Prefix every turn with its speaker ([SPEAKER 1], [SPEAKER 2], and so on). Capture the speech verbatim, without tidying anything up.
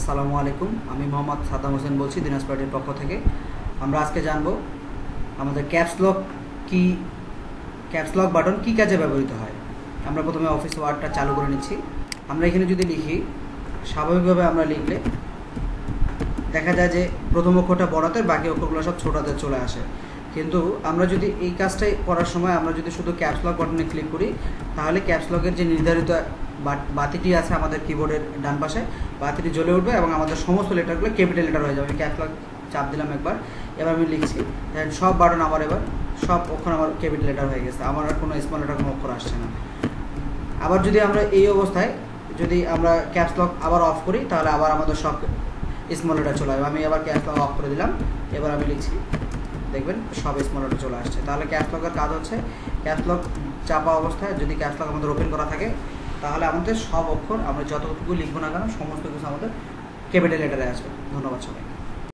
[SPEAKER 1] আসসালামু আলাইকুম। আমি মোহাম্মদ সাদ্দাম হোসেন বলছি দিনাজ পার্টির পক্ষ থেকে। আমরা আজকে জানব আমাদের ক্যাপস লক কি ক্যাপস লক বাটন কী কাজে ব্যবহৃত হয়। আমরা প্রথমে অফিস ওয়ার্ডটা চালু করে নিচ্ছি। আমরা এখানে যদি লিখি, স্বাভাবিকভাবে আমরা লিখলে দেখা যায় যে প্রথম অক্ষরটা বড়তে, বাকি অক্ষরগুলো সব ছোটাতে চলে আসে। কিন্তু আমরা যদি এই কাজটাই করার সময় আমরা যদি শুধু ক্যাপস লক বাটনে ক্লিক করি, তাহলে ক্যাপস লকের যে নির্ধারিত বাতিটি আছে আমাদের কিবোর্ডের ডান পাশে, বাতিটি জ্বলে উঠবে এবং আমাদের সমস্ত লেটারগুলো ক্যাপিটাল লেটার হয়ে যাবে। ক্যাপস লক চাপ দিলাম একবার, এবার আমি লিখছি, সব বাটন আমার এবার সব অক্ষর আমার ক্যাপিটাল লেটার হয়ে গেছে, আমার আর কোনো স্মল লেটার কোনো অক্ষর আসছে না। আবার যদি আমরা এই অবস্থায় যদি আমরা ক্যাপস লক আবার অফ করি, তাহলে আবার আমাদের সব স্মল লেটার চলে আসবে। আমি আবার ক্যাপস লক অফ করে দিলাম, এবার আমি লিখছি, দেখবেন সব স্মল লেটার চলে আসছে। তাহলে ক্যাপস লকের কাজ হচ্ছে, ক্যাপস লক চাপা অবস্থায় যদি ক্যাপস লক আমাদের ওপেন করা থাকে, তাহলে আমাদের সব অক্ষর আমরা যতটুকু লিখবো না কেন সমস্ত কিছু আমাদের ক্যাপিটাল লেটারে আসবে। ধন্যবাদ সবাই।